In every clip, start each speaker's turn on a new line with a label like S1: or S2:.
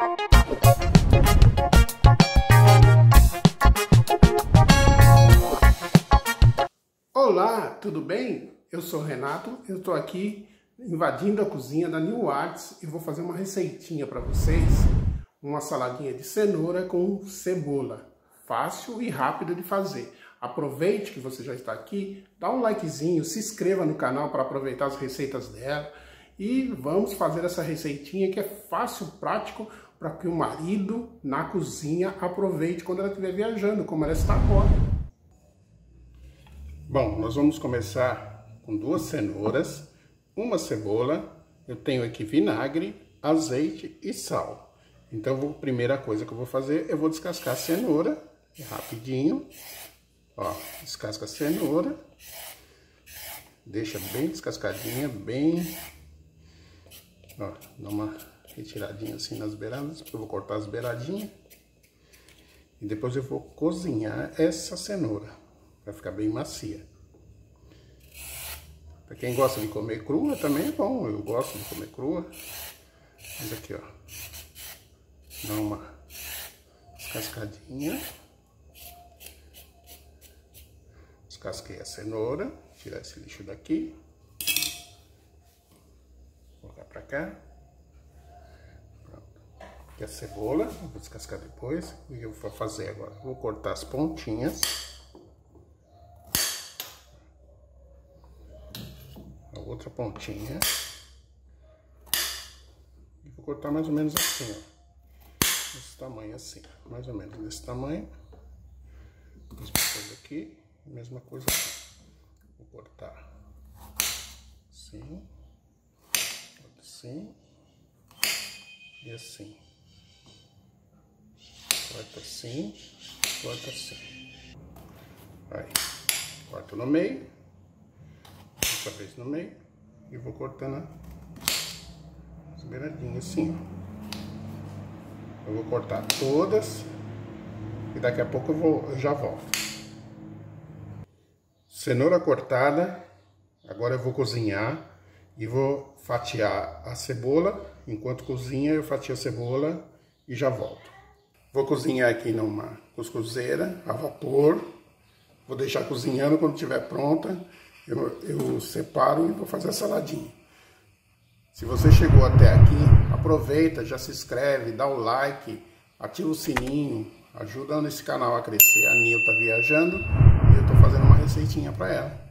S1: Olá, tudo bem? Eu sou o Renato, eu estou aqui invadindo a cozinha da New Arts e vou fazer uma receitinha para vocês, uma saladinha de cenoura com cebola, fácil e rápido de fazer. Aproveite que você já está aqui, dá um likezinho, se inscreva no canal para aproveitar as receitas dela e vamos fazer essa receitinha que é fácil, prático, para que o marido na cozinha aproveite quando ela estiver viajando, como ela está agora. Bom, nós vamos começar com 2 cenouras, uma cebola, eu tenho aqui vinagre, azeite e sal. Então, a primeira coisa que eu vou fazer, eu vou descascar a cenoura, rapidinho. Ó, descasca a cenoura, deixa bem descascadinha, bem... Ó, dá uma retiradinha assim nas beiradas, eu vou cortar as beiradinhas. E depois eu vou cozinhar essa cenoura, para ficar bem macia. Para quem gosta de comer crua também é bom, eu gosto de comer crua. Mas aqui, ó, dá uma descascadinha. Descasquei a cenoura, tirar esse lixo daqui. Colocar pra cá. Pronto. Aqui a cebola, vou descascar depois. O que eu vou fazer agora? Vou cortar as pontinhas. A outra pontinha. E vou cortar mais ou menos assim, ó. Desse tamanho assim, mais ou menos desse tamanho. Mesma coisa aqui, mesma coisa aqui. Vou cortar assim, assim e assim. Corta assim, corta assim. Aí, corto no meio, outra vez no meio e vou cortando as beiradinhas assim, ó. Eu vou cortar todas e daqui a pouco eu já volto. Cenoura cortada, agora eu vou cozinhar e vou fatiar a cebola. Enquanto cozinha, eu fatio a cebola e já volto. Vou cozinhar aqui numa cuscuzeira a vapor. Vou deixar cozinhando, quando estiver pronta, eu separo e vou fazer a saladinha. Se você chegou até aqui, aproveita, já se inscreve, dá o like, ativa o sininho, ajudando esse canal a crescer. A Nil tá viajando e eu tô fazendo uma receitinha para ela.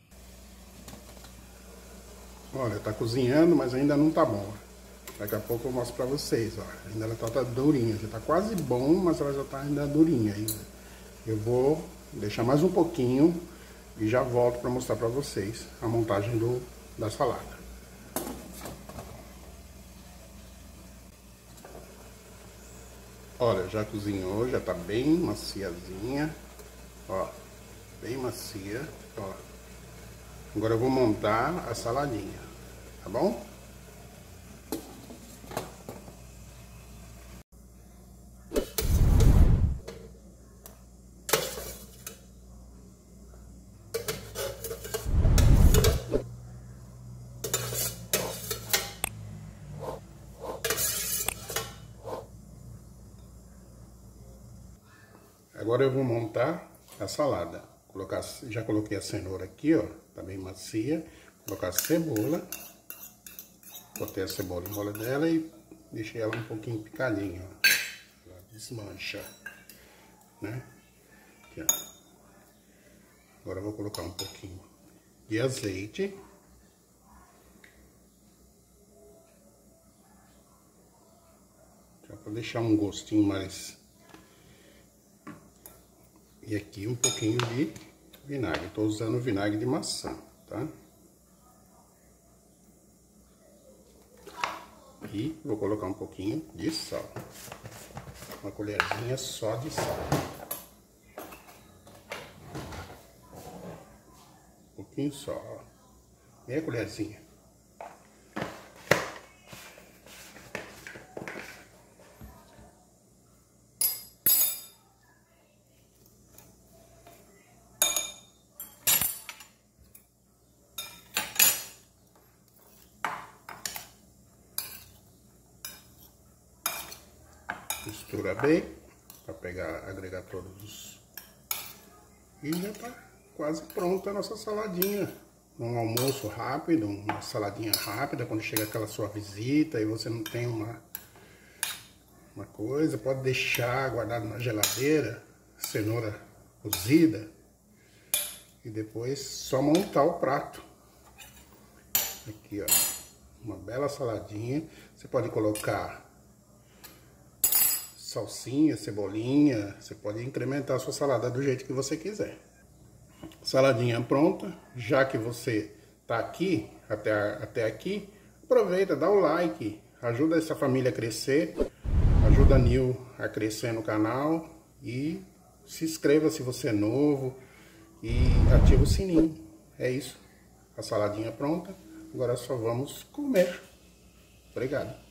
S1: Olha, tá cozinhando, mas ainda não tá bom. Daqui a pouco eu mostro para vocês, ó. Ainda ela tá durinha, já tá quase bom, mas ela já tá ainda durinha ainda. Eu vou deixar mais um pouquinho e já volto para mostrar para vocês a montagem da salada. Olha, já cozinhou, já tá bem maciazinha, ó, bem macia, ó. Agora eu vou montar a saladinha, tá bom? Agora eu vou montar a salada. Já coloquei a cenoura aqui, ó, tá bem macia. Vou colocar a cebola. Botei a cebola em rola dela e deixei ela um pouquinho picadinha, ó. Ela desmancha, né? Aqui, ó. Agora eu vou colocar um pouquinho de azeite. Só para deixar um gostinho mais... E aqui um pouquinho de vinagre. Estou usando vinagre de maçã, tá? E vou colocar um pouquinho de sal. Uma colherzinha só de sal. Um pouquinho só, ó. Meia colherzinha. Mistura bem, para pegar, agregar todos os... E já tá quase pronta a nossa saladinha. Um almoço rápido, uma saladinha rápida, quando chega aquela sua visita e você não tem uma coisa, pode deixar guardado na geladeira, cenoura cozida, e depois só montar o prato. Aqui, ó, uma bela saladinha. Você pode colocar salsinha, cebolinha, você pode incrementar a sua salada do jeito que você quiser. Saladinha pronta. Já que você tá aqui, até aqui, aproveita, dá o like, ajuda essa família a crescer, ajuda a Nil a crescer no canal e se inscreva se você é novo e ativa o sininho. É isso, a saladinha pronta, agora só vamos comer. Obrigado.